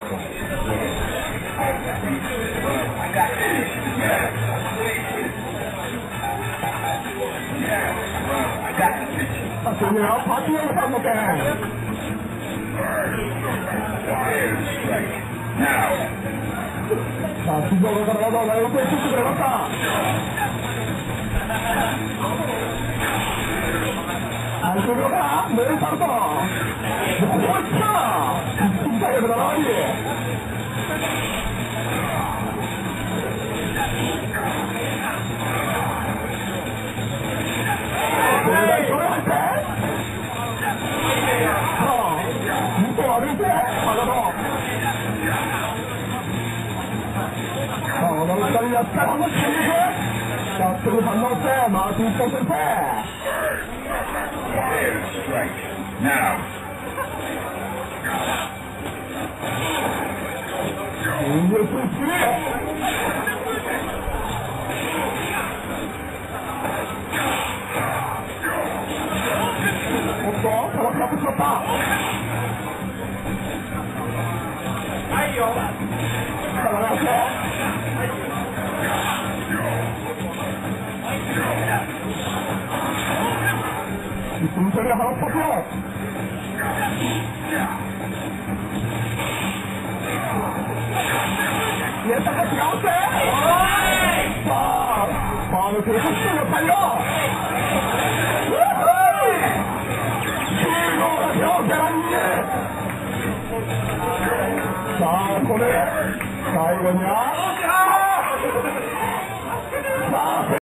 아침이야 파티에 싸먹게. 자, 주먹을 걸어가서 나 옆에 쭉 들어갔다. 안 들어가? 내 살다. 멋있다. 진짜에 들어가니. 내가 이걸 할 때? 무슨 어릴 때? 받아봐. 오늘 떨렸다 한번 챙기고 자, 그리고 반나올 때 마주 있었을 때 이게 좋지. 없어? 저렇게 붙였다. 아이요. 사랑할게. 이 분선이 하나 퍼져. 얘가 같이 나올게. 자, 마음을 그렇게 쓰고 달려.